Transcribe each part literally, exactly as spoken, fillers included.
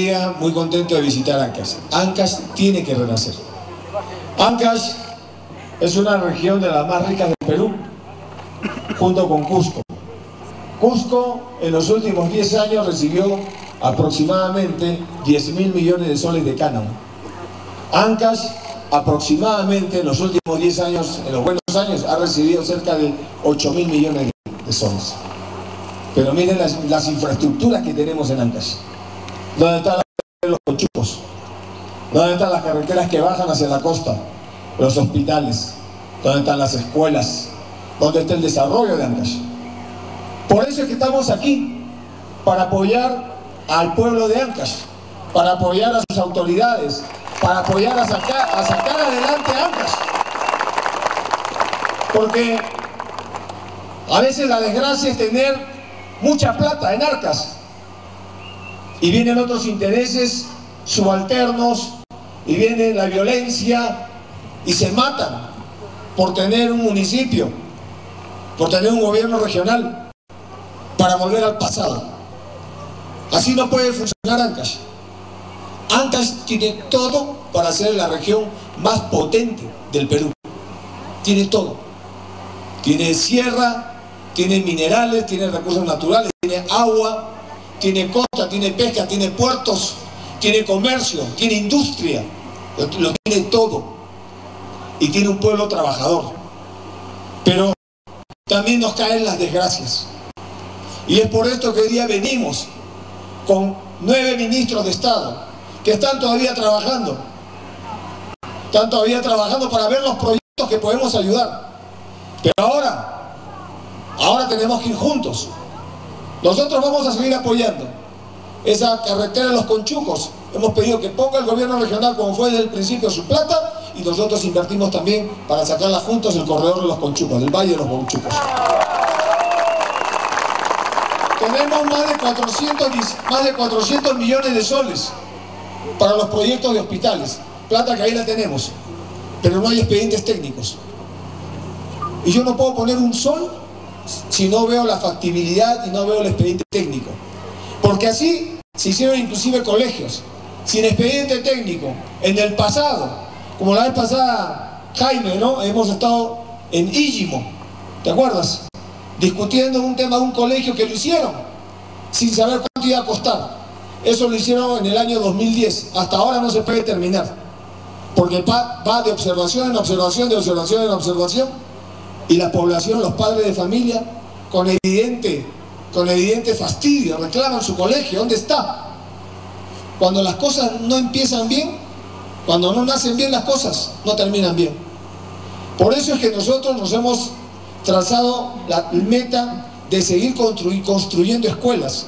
día muy contento de visitar Ancash. Ancash tiene que renacer. Ancash es una región de las más ricas del Perú, junto con Cusco. Cusco en los últimos diez años recibió aproximadamente diez mil millones de soles de cánomo. Ancash aproximadamente en los últimos diez años, en los buenos años, ha recibido cerca de ocho mil millones de soles. Pero miren las, las infraestructuras que tenemos en Ancash. ¿Dónde están los conchupos? ¿Dónde están las carreteras que bajan hacia la costa? Los hospitales. ¿Dónde están las escuelas? ¿Dónde está el desarrollo de Ancash? Por eso es que estamos aquí, para apoyar al pueblo de Ancash, para apoyar a sus autoridades, para apoyar a sacar, a sacar adelante a Ancash. Porque a veces la desgracia es tener mucha plata en arcas y vienen otros intereses subalternos y viene la violencia y se matan por tener un municipio, por tener un gobierno regional, para volver al pasado. Así no puede funcionar Ancash. Ancash tiene todo para ser la región más potente del Perú. Tiene todo. Tiene sierra, tiene minerales, tiene recursos naturales, tiene agua, tiene costa, tiene pesca, tiene puertos, tiene comercio, tiene industria. Lo, lo tiene todo. Y tiene un pueblo trabajador. Pero también nos caen las desgracias. Y es por esto que hoy día venimos con nueve ministros de Estado que están todavía trabajando. Están todavía trabajando para ver los proyectos que podemos ayudar. Pero ahora, ahora tenemos que ir juntos. Nosotros vamos a seguir apoyando esa carretera de los Conchucos. Hemos pedido que ponga el gobierno regional, como fue desde el principio, su plata, y nosotros invertimos también para sacarla juntos el corredor de los Conchucos, del Valle de los Conchucos. Tenemos más de cuatrocientos, más de cuatrocientos millones de soles para los proyectos de hospitales. Plata que ahí la tenemos, pero no hay expedientes técnicos. Y yo no puedo poner un sol si no veo la factibilidad y no veo el expediente técnico. Porque así se hicieron inclusive colegios sin expediente técnico. En el pasado, como la vez pasada, Jaime, ¿no? Hemos estado en Íllimo, ¿te acuerdas? Discutiendo un tema de un colegio que lo hicieron sin saber cuánto iba a costar. Eso lo hicieron en el año dos mil diez. Hasta ahora no se puede terminar, porque va, va de observación en observación, de observación en observación, y la población, los padres de familia, con evidente, con evidente fastidio, reclaman su colegio. ¿Dónde está? Cuando las cosas no empiezan bien, cuando no nacen bien las cosas, no terminan bien. Por eso es que nosotros nos hemos trazado la meta de seguir construy, construyendo escuelas,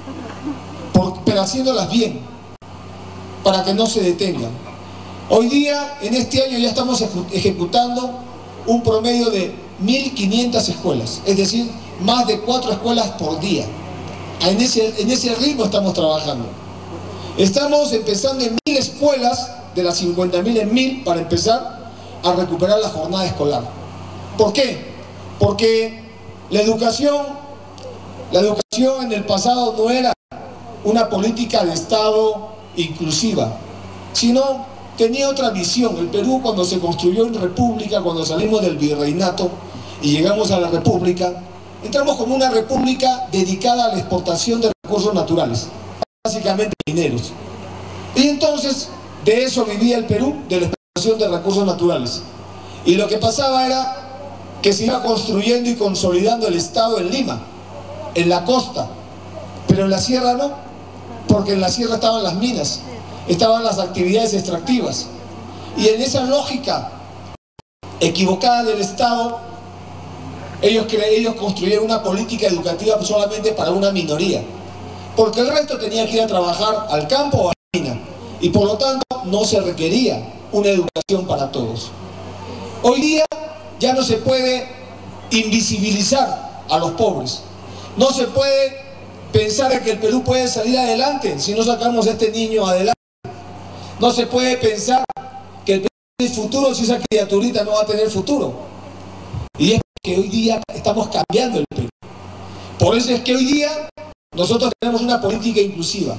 por, pero haciéndolas bien, para que no se detengan. Hoy día, en este año, ya estamos ejecutando un promedio de mil quinientas escuelas, es decir, más de cuatro escuelas por día. En ese, en ese ritmo estamos trabajando. Estamos empezando en mil escuelas, de las cincuenta mil en mil, para empezar a recuperar la jornada escolar. ¿Por qué? Porque la educación, la educación en el pasado no era una política de Estado inclusiva, sino tenía otra visión. El Perú, cuando se construyó en república, cuando salimos del virreinato y llegamos a la república, entramos como una república dedicada a la exportación de recursos naturales, básicamente mineros. Y entonces de eso vivía el Perú, de la exportación de recursos naturales. Y lo que pasaba era que se iba construyendo y consolidando el Estado en Lima, en la costa, pero en la sierra no, porque en la sierra estaban las minas, estaban las actividades extractivas. Y en esa lógica equivocada del Estado, ellos, ellos construyeron una política educativa solamente para una minoría, porque el resto tenía que ir a trabajar al campo o a la mina, y por lo tanto no se requería una educación para todos. Hoy día ya no se puede invisibilizar a los pobres. No se puede pensar en que el Perú puede salir adelante si no sacamos a este niño adelante. No se puede pensar que el Perú tiene futuro si esa criaturita no va a tener futuro. Y es que hoy día estamos cambiando el Perú. Por eso es que hoy día nosotros tenemos una política inclusiva.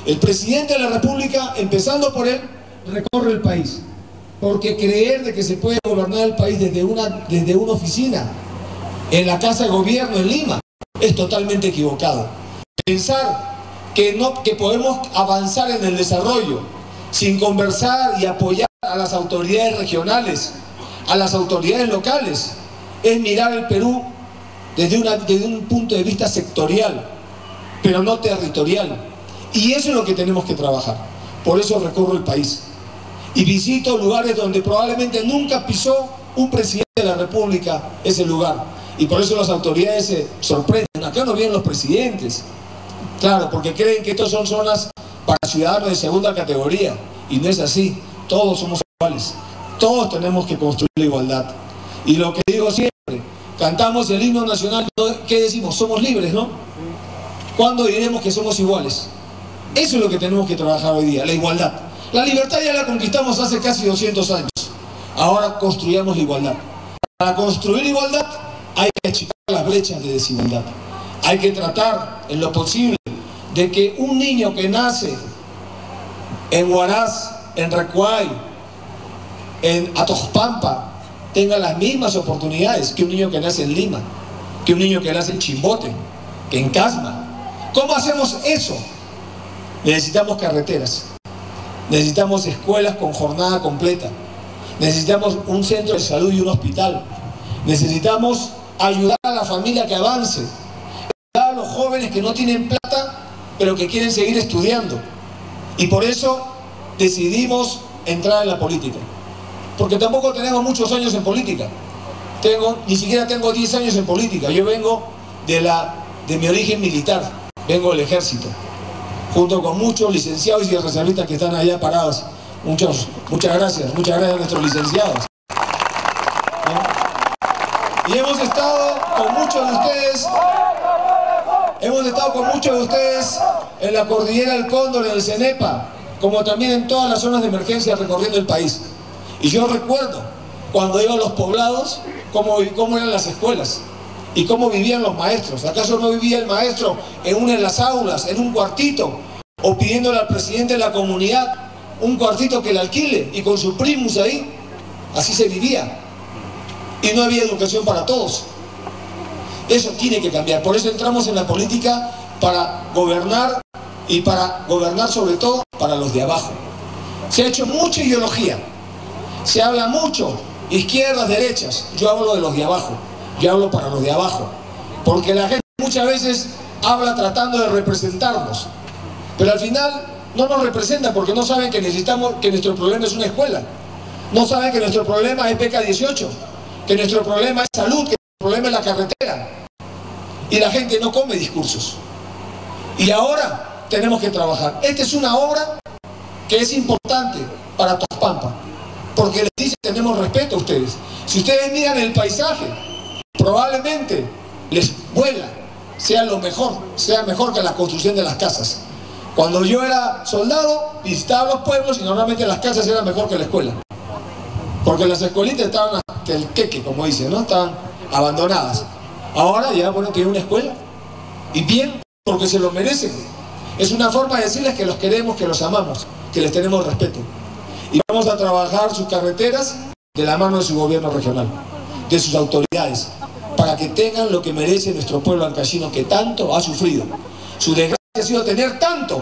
El presidente de la República, empezando por él, recorre el país. Porque creer de que se puede gobernar el país desde una, desde una oficina, en la Casa de Gobierno en Lima, es totalmente equivocado. Pensar que, no, que podemos avanzar en el desarrollo sin conversar y apoyar a las autoridades regionales, a las autoridades locales, es mirar el Perú desde, una, desde un punto de vista sectorial, pero no territorial. Y eso es lo que tenemos que trabajar. Por eso recorro el país y visito lugares donde probablemente nunca pisó un presidente de la República ese lugar. Y por eso las autoridades se sorprenden. Acá no vienen los presidentes. Claro, porque creen que estos son zonas para ciudadanos de segunda categoría. Y no es así. Todos somos iguales. Todos tenemos que construir la igualdad. Y lo que digo siempre, cantamos el himno nacional, ¿qué decimos? Somos libres, ¿no? ¿Cuándo diremos que somos iguales? Eso es lo que tenemos que trabajar hoy día, la igualdad. La libertad ya la conquistamos hace casi doscientos años. Ahora construyamos la igualdad. Para construir igualdad hay que achicar las brechas de desigualdad. Hay que tratar en lo posible de que un niño que nace en Huaraz, en Recuay, en Atojpampa, tenga las mismas oportunidades que un niño que nace en Lima, que un niño que nace en Chimbote, que en Casma. ¿Cómo hacemos eso? Necesitamos carreteras, necesitamos escuelas con jornada completa, necesitamos un centro de salud y un hospital, necesitamos ayudar a la familia que avance, ayudar a los jóvenes que no tienen plata pero que quieren seguir estudiando. Y por eso decidimos entrar en la política, porque tampoco tenemos muchos años en política. Tengo, ni siquiera tengo diez años en política. Yo vengo de, la, de mi origen militar, vengo del ejército, junto con muchos licenciados y reservistas que están allá parados. Muchos, muchas gracias, muchas gracias a nuestros licenciados. ¿No? Y hemos estado con muchos de ustedes, hemos estado con muchos de ustedes en la Cordillera del Cóndor, en el CENEPA, como también en todas las zonas de emergencia recorriendo el país. Y yo recuerdo, cuando iba a los poblados, cómo, cómo eran las escuelas y cómo vivían los maestros. ¿Acaso no vivía el maestro en una de las aulas, en un cuartito, o pidiéndole al presidente de la comunidad un cuartito que le alquile y con su primus ahí? Así se vivía. Y no había educación para todos. Eso tiene que cambiar. Por eso entramos en la política, para gobernar, y para gobernar sobre todo para los de abajo. Se ha hecho mucha ideología, se habla mucho, izquierdas, derechas. Yo hablo de los de abajo, yo hablo para los de abajo, porque la gente muchas veces habla tratando de representarnos, pero al final no nos representa, porque no saben que necesitamos, que nuestro problema es una escuela, no saben que nuestro problema es beca dieciocho, que nuestro problema es salud, que nuestro problema es la carretera, y la gente no come discursos. Y ahora tenemos que trabajar. Esta es una obra que es importante para Atojpampa, porque les dice, tenemos respeto a ustedes. Si ustedes miran el paisaje, probablemente les vuela, sea lo mejor, sea mejor que la construcción de las casas. Cuando yo era soldado, visitaba los pueblos y normalmente las casas eran mejor que la escuela, porque las escuelitas estaban hasta el queque, como dicen, ¿no? Estaban abandonadas. Ahora ya, bueno, tienen una escuela, y bien, porque se lo merecen. Es una forma de decirles que los queremos, que los amamos, que les tenemos respeto. Y vamos a trabajar sus carreteras de la mano de su gobierno regional, de sus autoridades, para que tengan lo que merece nuestro pueblo ancashino, que tanto ha sufrido. Su desgracia ha sido tener tanto,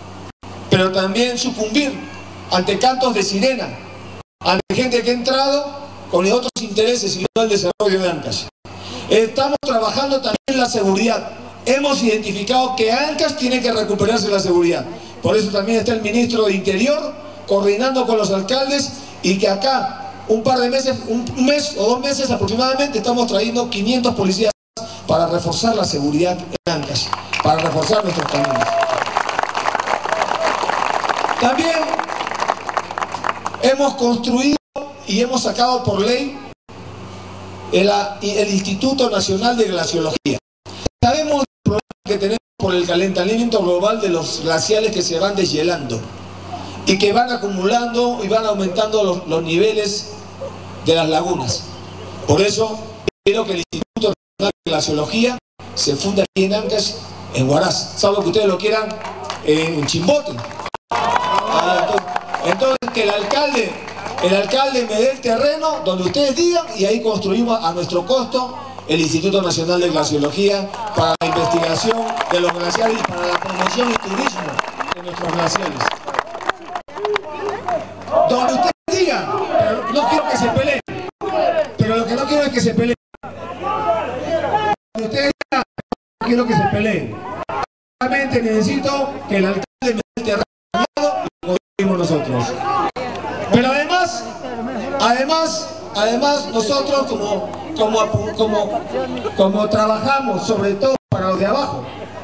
pero también sucumbir ante cantos de sirena, ante gente que ha entrado con otros intereses y no el desarrollo de Ancash. Estamos trabajando también en la seguridad. Hemos identificado que Ancash tiene que recuperarse la seguridad. Por eso también está el ministro de Interior coordinando con los alcaldes, y que acá un par de meses, un mes o dos meses aproximadamente, estamos trayendo quinientos policías para reforzar la seguridad en Ancash, para reforzar nuestros caminos. También hemos construido y hemos sacado por ley el, el Instituto Nacional de Glaciología. Sabemos el problema que tenemos por el calentamiento global de los glaciales que se van deshielando y que van acumulando y van aumentando los, los niveles de las lagunas. Por eso quiero que el Instituto Nacional de Glaciología se funda aquí en Ancash, en Huaraz. Salvo que ustedes lo quieran en Chimbote. Entonces, que el alcalde, el alcalde me dé el terreno donde ustedes digan y ahí construimos a nuestro costo el Instituto Nacional de Glaciología para la investigación de los glaciares y para la promoción y turismo de nuestros glaciares. Donde ustedes digan, pero no quiero que se peleen, pero lo que no quiero es que se peleen. Donde ustedes digan, no quiero que se peleen. Realmente necesito que el alcalde me dé el terreno y lo construimos nosotros. Pero además, además, además nosotros como, como, como, como trabajamos sobre todo para los de abajo.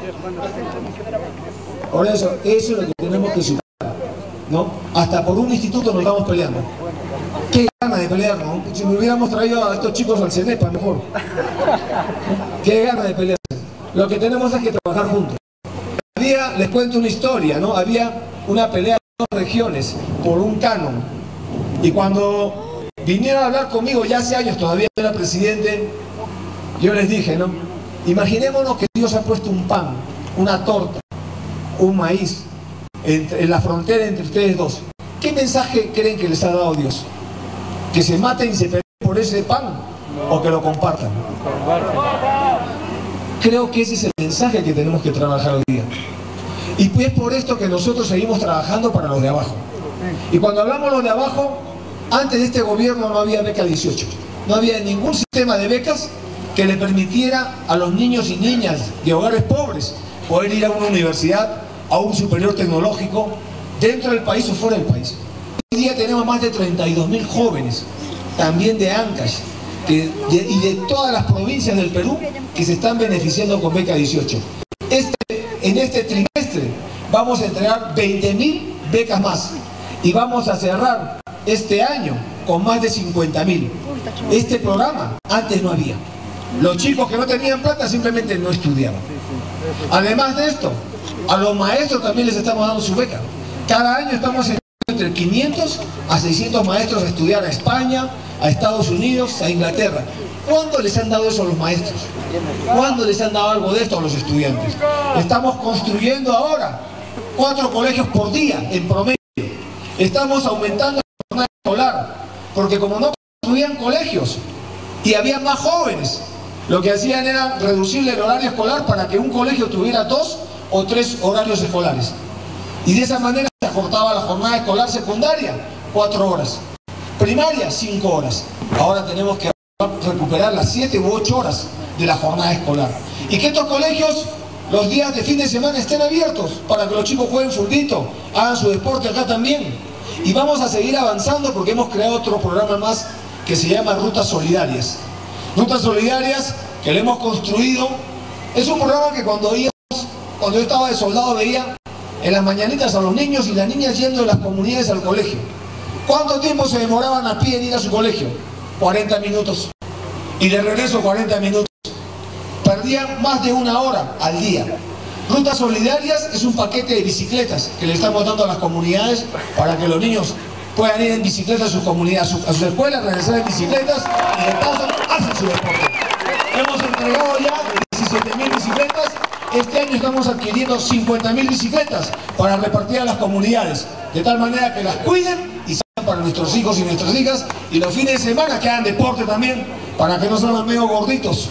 Por eso, eso es lo que tenemos que superar, ¿no? Hasta por un instituto nos estamos peleando. Qué gana de pelear, ¿no? Si me hubiéramos traído a estos chicos al CENEPA mejor. Qué gana de pelear. Lo que tenemos es que trabajar juntos. Había, les cuento una historia, ¿no? Había una pelea de dos regiones por un canon. Y cuando vinieron a hablar conmigo, ya hace años, todavía era presidente, yo les dije, ¿no? Imaginémonos que Dios ha puesto un pan, una torta, un maíz, entre, en la frontera entre ustedes dos. ¿Qué mensaje creen que les ha dado Dios? ¿Que se maten y se peleen por ese pan? ¿O que lo compartan? Creo que ese es el mensaje que tenemos que trabajar hoy día. Y pues por esto que nosotros seguimos trabajando para los de abajo. Y cuando hablamos de los de abajo, antes de este gobierno no había beca dieciocho. No había ningún sistema de becas que le permitiera a los niños y niñas de hogares pobres poder ir a una universidad, a un superior tecnológico, dentro del país o fuera del país. Hoy día tenemos más de treinta y dos mil jóvenes, también de Ancash, que, de, y de todas las provincias del Perú, que se están beneficiando con beca dieciocho. Este, en este trimestre vamos a entregar veinte mil becas más y vamos a cerrar este año con más de cincuenta mil. Este programa antes no había. Los chicos que no tenían plata simplemente no estudiaban. Además de esto, a los maestros también les estamos dando su beca. Cada año estamos enviando entre quinientos a seiscientos maestros a estudiar a España, a Estados Unidos, a Inglaterra. ¿Cuándo les han dado eso a los maestros? ¿Cuándo les han dado algo de esto a los estudiantes? Estamos construyendo ahora cuatro colegios por día en promedio. Estamos aumentando la jornada escolar, porque como no construían colegios y había más jóvenes, lo que hacían era reducirle el horario escolar para que un colegio tuviera dos o tres horarios escolares. Y de esa manera se acortaba la jornada escolar secundaria, cuatro horas. Primaria, cinco horas. Ahora tenemos que recuperar las siete u ocho horas de la jornada escolar. Y que estos colegios, los días de fin de semana, estén abiertos para que los chicos jueguen fulbito, hagan su deporte acá también. Y vamos a seguir avanzando porque hemos creado otro programa más que se llama Rutas Solidarias. Rutas Solidarias que le hemos construido. Es un programa que cuando íbamos, cuando yo estaba de soldado, veía en las mañanitas a los niños y las niñas yendo de las comunidades al colegio. ¿Cuánto tiempo se demoraban a pie en ir a su colegio? cuarenta minutos. Y de regreso cuarenta minutos. Perdían más de una hora al día. Rutas Solidarias es un paquete de bicicletas que le estamos dando a las comunidades para que los niños puedan ir en bicicleta a sus comunidades, a, su, a sus escuelas, regresar en bicicletas y de paso hacen su deporte. Hemos entregado ya diecisiete mil bicicletas. Este año estamos adquiriendo cincuenta mil bicicletas para repartir a las comunidades, de tal manera que las cuiden y sean para nuestros hijos y nuestras hijas, y los fines de semana que hagan deporte también, para que no sean medio gorditos.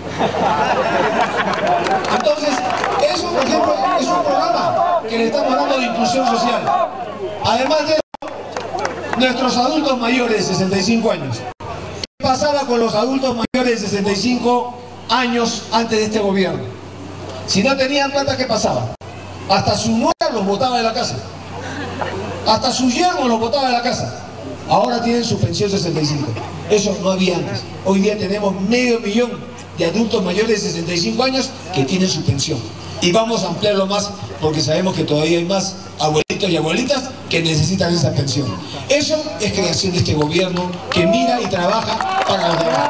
Entonces, eso, por ejemplo, es un programa que le estamos dando de inclusión social. Además de eso, nuestros adultos mayores de sesenta y cinco años. ¿Qué pasaba con los adultos mayores de sesenta y cinco años antes de este gobierno? Si no tenían plata, ¿qué pasaba? Hasta su nuera los botaba de la casa. Hasta su yerno los botaba de la casa. Ahora tienen su pensión sesenta y cinco. Eso no había antes. Hoy día tenemos medio millón de adultos mayores de sesenta y cinco años que tienen su pensión. Y vamos a ampliarlo más porque sabemos que todavía hay más abuelitos y abuelitas que necesitan esa pensión. Eso es creación de este gobierno que mira y trabaja para los demás.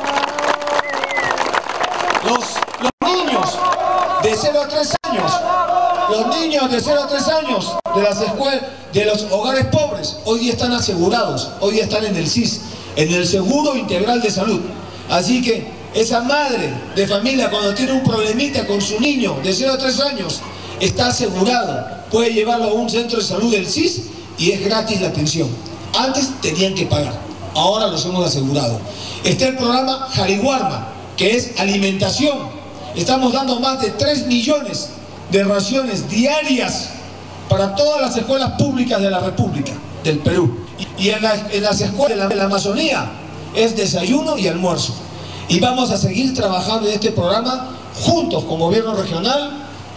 Los, los niños de cero a tres años, los niños de cero a tres años de las escuelas, de los hogares pobres, hoy día están asegurados, hoy día están en el S I S, en el Seguro Integral de Salud. Así que esa madre de familia, cuando tiene un problemita con su niño de cero a tres años está asegurado, puede llevarlo a un centro de salud del C I S y es gratis la atención. Antes tenían que pagar, ahora los hemos asegurado. Está el programa Jariwarma, que es alimentación. Estamos dando más de tres millones de raciones diarias para todas las escuelas públicas de la República del Perú. Y en, la, en las escuelas de la, de la Amazonía es desayuno y almuerzo. Y vamos a seguir trabajando en este programa juntos con gobierno regional,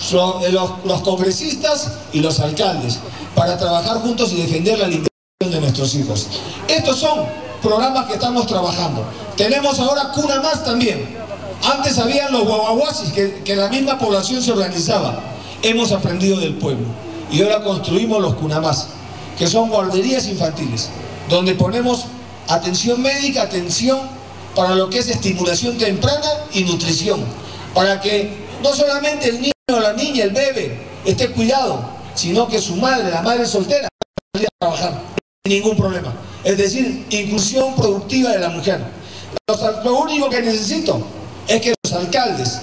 los, los congresistas y los alcaldes, para trabajar juntos y defender la alimentación de nuestros hijos. Estos son programas que estamos trabajando. Tenemos ahora Cuna Más también. Antes habían los guaguaguasis, que, que la misma población se organizaba. Hemos aprendido del pueblo y ahora construimos los Cuna Más, que son guarderías infantiles, donde ponemos atención médica, atención para lo que es estimulación temprana y nutrición, para que no solamente el niño o la niña, el bebé, esté cuidado, sino que su madre, la madre soltera, pueda trabajar sin ningún problema. Es decir, inclusión productiva de la mujer. Lo único que necesito es que los alcaldes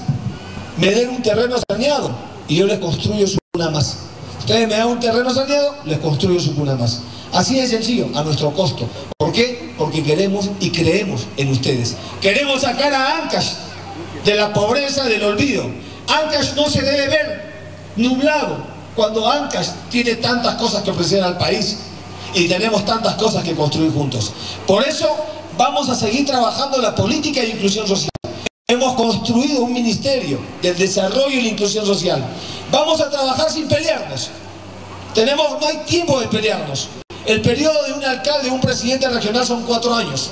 me den un terreno saneado y yo les construyo su Cuna Más. Ustedes me dan un terreno saneado, les construyo su Cuna Más. Así de sencillo, a nuestro costo. ¿Por qué? Porque queremos y creemos en ustedes. Queremos sacar a Ancash de la pobreza, del olvido. Ancash no se debe ver nublado cuando Ancash tiene tantas cosas que ofrecer al país y tenemos tantas cosas que construir juntos. Por eso vamos a seguir trabajando la política de inclusión social. Hemos construido un ministerio del desarrollo y la inclusión social. Vamos a trabajar sin pelearnos. Tenemos, no hay tiempo de pelearnos. El periodo de un alcalde, un presidente regional son cuatro años.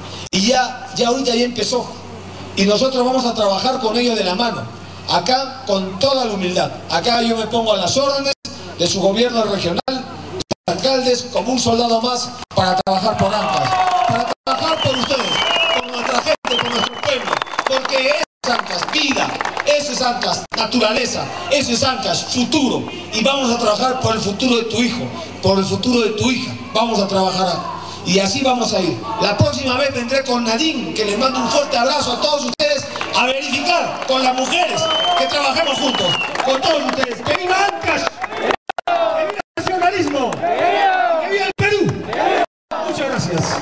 Y ya, ya ahorita ya empezó. Y nosotros vamos a trabajar con ellos de la mano. Acá, con toda la humildad. Acá yo me pongo a las órdenes de su gobierno regional, los alcaldes, como un soldado más, para trabajar por Ancash. Para trabajar por ustedes, por nuestra gente, por nuestro pueblo. Porque eso es Ancash, vida. Eso es Ancash, naturaleza. Eso es Ancash, futuro. Y vamos a trabajar por el futuro de tu hijo, por el futuro de tu hija. Vamos a trabajar. Y así vamos a ir. La próxima vez vendré con Nadine, que les mando un fuerte abrazo a todos ustedes, a verificar con las mujeres que trabajemos juntos. Con todos ustedes. ¡Que viva Ancash! ¡Que viva el nacionalismo! ¡Que viva el Perú! Muchas gracias.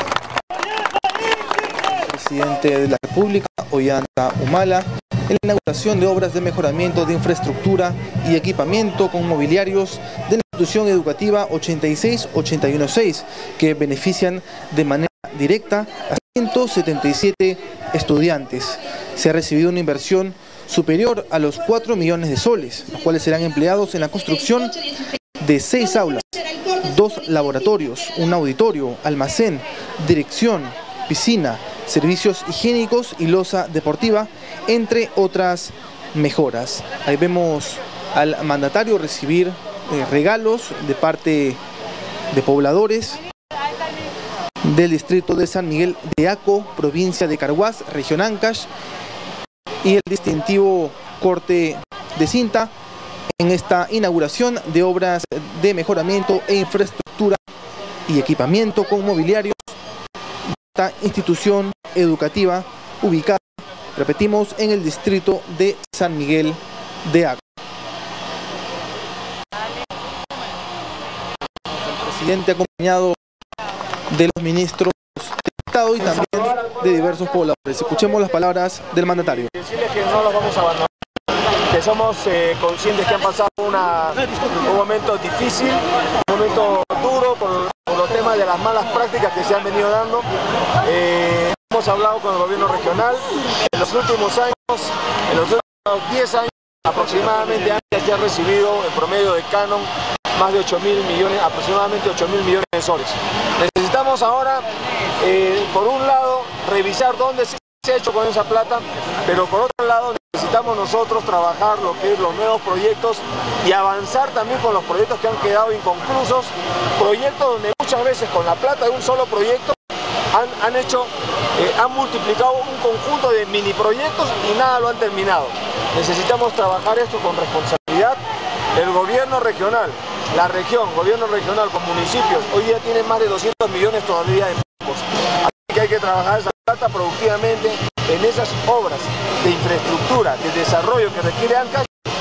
Presidente de la República, Ollanta Humala, en la inauguración de obras de mejoramiento de infraestructura y equipamiento con mobiliarios de la institución educativa ochenta y seis ochenta y uno seis, que benefician de manera directa a ciento setenta y siete estudiantes. Se ha recibido una inversión superior a los cuatro millones de soles, los cuales serán empleados en la construcción de seis aulas, dos laboratorios, un auditorio, almacén, dirección, piscina, servicios higiénicos y losa deportiva, entre otras mejoras. Ahí vemos al mandatario recibir eh, regalos de parte de pobladores del distrito de San Miguel de Aco, provincia de Carhuaz, región Ancash, y el distintivo corte de cinta en esta inauguración de obras de mejoramiento e infraestructura y equipamiento con mobiliarios de esta institución educativa ubicada, repetimos, en el distrito de San Miguel de Aco. El presidente acompañado de los ministros de Estado y también de diversos pobladores. Escuchemos las palabras del mandatario. Decirles que no los vamos a abandonar, que somos eh, conscientes que han pasado una, un momento difícil, un momento duro por, por los temas de las malas prácticas que se han venido dando. Eh, hemos hablado con el gobierno regional. En los últimos años, en los últimos diez años aproximadamente, Ancash ya ha recibido en promedio de canon más de ocho mil millones, aproximadamente ocho mil millones de soles. Necesitamos ahora, eh, por un lado, revisar dónde se ha hecho con esa plata, pero por otro lado necesitamos nosotros trabajar lo que es los nuevos proyectos y avanzar también con los proyectos que han quedado inconclusos, proyectos donde muchas veces con la plata de un solo proyecto han, han hecho, eh, han multiplicado un conjunto de mini proyectos y nada lo han terminado. Necesitamos trabajar esto con responsabilidad. El gobierno regional, la región, gobierno regional con municipios, hoy día tienen más de doscientos millones todavía de pocos. Así que hay que trabajar esa plata productivamente en esas obras de infraestructura, de desarrollo que requiere Ancash,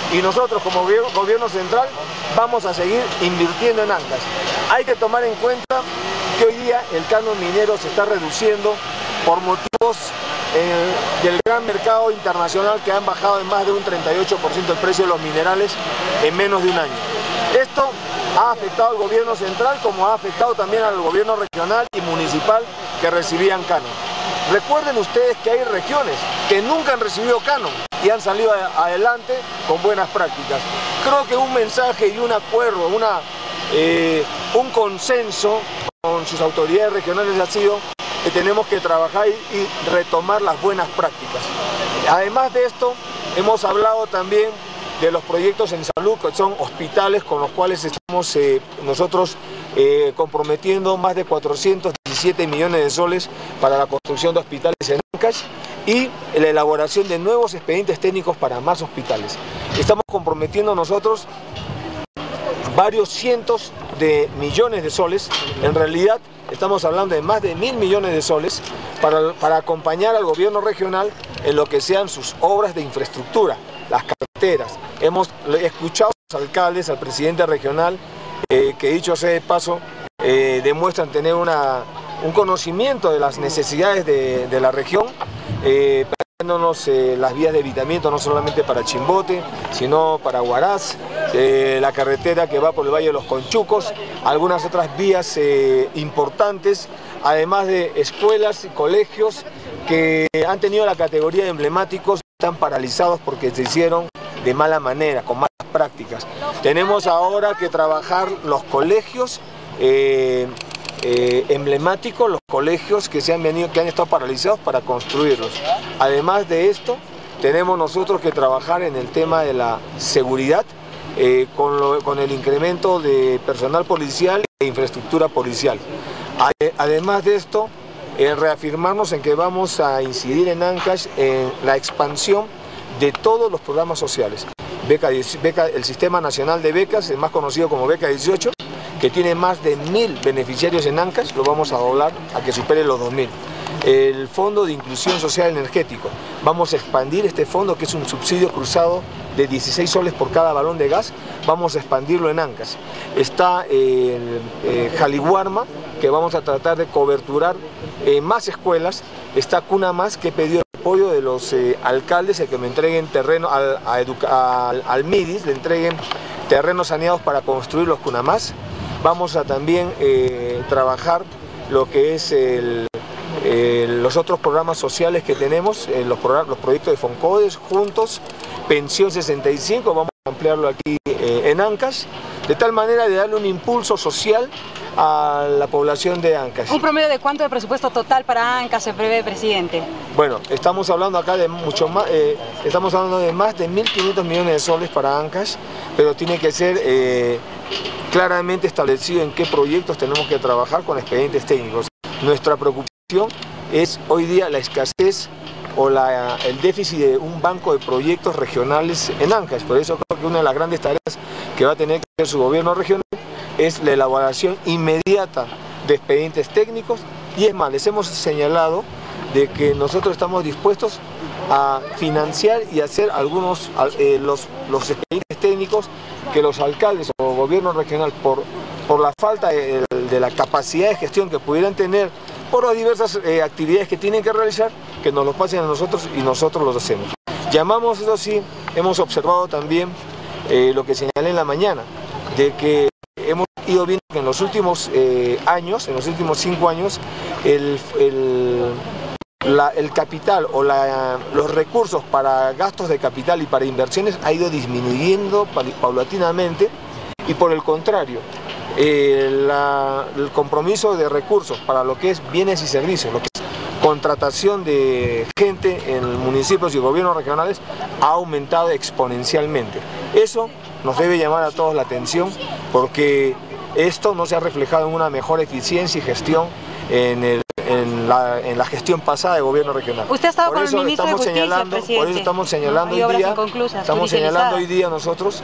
y nosotros como gobierno central vamos a seguir invirtiendo en Ancash. Hay que tomar en cuenta que hoy día el canon minero se está reduciendo por motivos eh, del gran mercado internacional, que han bajado en más de un treinta y ocho por ciento el precio de los minerales en menos de un año. Esto ha afectado al gobierno central como ha afectado también al gobierno regional y municipal que recibían canon. Recuerden ustedes que hay regiones que nunca han recibido canon y han salido adelante con buenas prácticas. Creo que un mensaje y un acuerdo, una, eh, un consenso con sus autoridades regionales ha sido que tenemos que trabajar y, y retomar las buenas prácticas. Además de esto, hemos hablado también de los proyectos en salud, que son hospitales con los cuales estamos eh, nosotros eh, comprometiendo más de cuatrocientos diecisiete millones de soles para la construcción de hospitales en Ancash y la elaboración de nuevos expedientes técnicos para más hospitales. Estamos comprometiendo nosotros varios cientos de millones de soles. En realidad estamos hablando de más de mil millones de soles para, para acompañar al gobierno regional en lo que sean sus obras de infraestructura, las carreteras. Hemos escuchado a los alcaldes, al presidente regional, eh, que dicho sea de paso, eh, demuestran tener una, un conocimiento de las necesidades de, de la región, eh, dándonos eh, las vías de evitamiento no solamente para Chimbote, sino para Huaraz, eh, la carretera que va por el Valle de los Conchucos, algunas otras vías eh, importantes, además de escuelas y colegios que han tenido la categoría de emblemáticos, están paralizados porque se hicieron de mala manera, con malas prácticas. Tenemos ahora que trabajar los colegios eh, eh, emblemáticos, los colegios que, se han venido, que han estado paralizados para construirlos. Además de esto, tenemos nosotros que trabajar en el tema de la seguridad, eh, con, lo, con el incremento de personal policial e infraestructura policial. Además de esto, Eh, reafirmarnos en que vamos a incidir en Ancash en la expansión de todos los programas sociales. Beca, beca, el Sistema Nacional de Becas, el más conocido como Beca dieciocho, que tiene más de mil beneficiarios en Ancash, lo vamos a doblar a que supere los dos mil. El Fondo de Inclusión Social Energético, vamos a expandir este fondo, que es un subsidio cruzado de dieciséis soles por cada balón de gas, vamos a expandirlo en Ancash. Está el eh, Jaliwarma, que vamos a tratar de coberturar eh, más escuelas. Está Cuna Más, que he pedido el apoyo de los eh, alcaldes, el que me entreguen terreno al, a educa, al, al MIDIS, le entreguen terrenos saneados para construir los Cuna Más. Vamos a también eh, trabajar lo que es el, eh, los otros programas sociales que tenemos, eh, los, los proyectos de Foncodes, Juntos, Pensión sesenta y cinco, vamos a ampliarlo aquí eh, en Ancash, de tal manera de darle un impulso social a la población de Ancash. ¿Un promedio de cuánto de presupuesto total para Ancash se prevé, presidente? Bueno, estamos hablando acá de mucho más, eh, estamos hablando de más de mil quinientos millones de soles para Ancash, pero tiene que ser eh, claramente establecido en qué proyectos tenemos que trabajar con expedientes técnicos. Nuestra preocupación es hoy día la escasez o la, el déficit de un banco de proyectos regionales en Ancash. Por eso creo que una de las grandes tareas que va a tener que hacer su gobierno regional es la elaboración inmediata de expedientes técnicos, y es más, les hemos señalado de que nosotros estamos dispuestos a financiar y hacer algunos eh, los, los expedientes técnicos que los alcaldes o gobierno regional, por, por la falta de, de la capacidad de gestión que pudieran tener por las diversas eh, actividades que tienen que realizar, que nos los pasen a nosotros y nosotros los hacemos. Llamamos, eso sí, hemos observado también eh, lo que señalé en la mañana, de que hemos ido viendo que en los últimos eh, años, en los últimos cinco años, el, el, la, el capital o la, los recursos para gastos de capital y para inversiones ha ido disminuyendo paulatinamente, y por el contrario, eh, la, el compromiso de recursos para lo que es bienes y servicios, lo que es contratación de gente en municipios y gobiernos regionales, ha aumentado exponencialmente. Eso nos debe llamar a todos la atención, porque esto no se ha reflejado en una mejor eficiencia y gestión en, el, en, la, en la gestión pasada de gobierno regional. Usted ha estado por con eso el ministro de Justicia, señalando, presidente. Por eso estamos señalando ¿No? hoy día, estamos señalando hoy día nosotros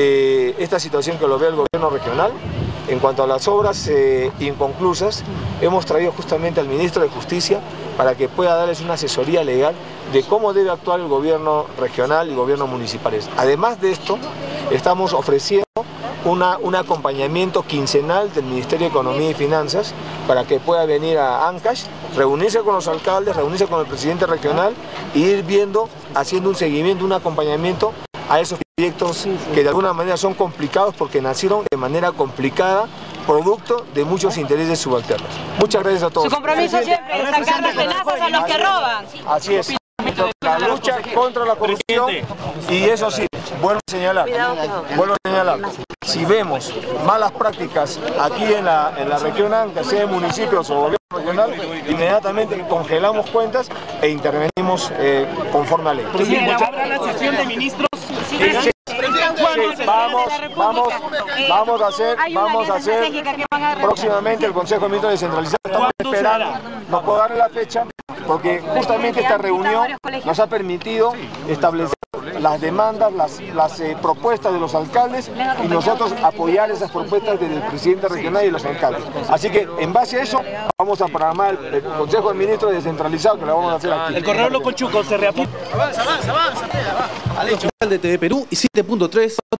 de esta situación que lo ve el gobierno regional. En cuanto a las obras eh, inconclusas, hemos traído justamente al ministro de Justicia para que pueda darles una asesoría legal de cómo debe actuar el gobierno regional y gobierno municipales. Además de esto, estamos ofreciendo Una, un acompañamiento quincenal del Ministerio de Economía y Finanzas para que pueda venir a Ancash, reunirse con los alcaldes, reunirse con el presidente regional e ir viendo, haciendo un seguimiento, un acompañamiento a esos proyectos que de alguna manera son complicados porque nacieron de manera complicada, producto de muchos intereses subalternos. Muchas gracias a todos. Su compromiso siempre es sacar las tenazas a los que roban. Así es. La lucha contra la corrupción, y eso sí, vuelvo a señalar, vuelvo a señalar, si vemos malas prácticas aquí en la, en la región Ancash, sea de municipios o gobierno regional, inmediatamente congelamos cuentas e intervenimos eh, conforme a ley. Presidente, ¿habrá la sesión de ministros? Sí, sí, sí, vamos, vamos, vamos a hacer, vamos a hacer próximamente el Consejo de Ministros descentralizado. Estamos esperando, no puedo darle la fecha, porque justamente esta reunión nos ha permitido establecer las demandas, las, las eh, propuestas de los alcaldes y nosotros apoyar esas propuestas del presidente regional y de los alcaldes. Así que en base a eso vamos a programar el, el Consejo de Ministros descentralizado que lo vamos a hacer aquí. El correo Locochuco se reaplica. Avanza, avanza, avanza. De T V Perú y siete punto tres.